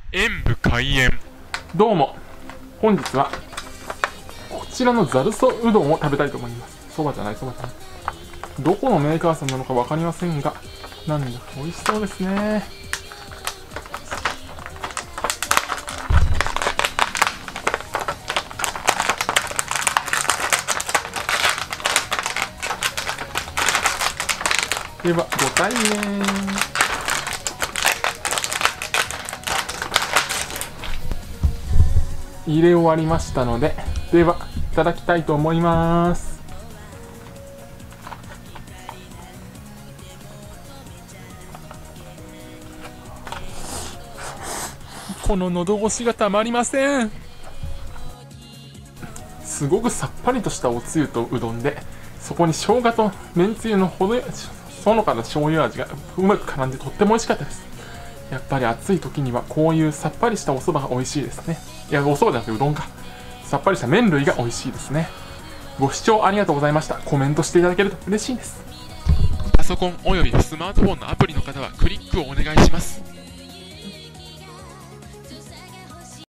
演武開演。 どうも、本日はこちらのざるそうどんを食べたいと思います。そばじゃない。どこのメーカーさんなのか分かりませんが、なんだか美味しそうですね。では、ご対面。入れ終わりましたので、ではいただきたいと思います。この喉越しがたまりません。すごくさっぱりとしたおつゆとうどんで、そこに生姜とめんつゆのほのかな醤油味がうまく絡んでとっても美味しかったです。やっぱり暑い時にはこういうさっぱりしたお蕎麦が美味しいですね。いや、お蕎麦じゃなくてうどんか。さっぱりした麺類が美味しいですね。ご視聴ありがとうございました。コメントしていただけると嬉しいです。 パソコンおよびスマートフォンのアプリの方はクリックをお願いします。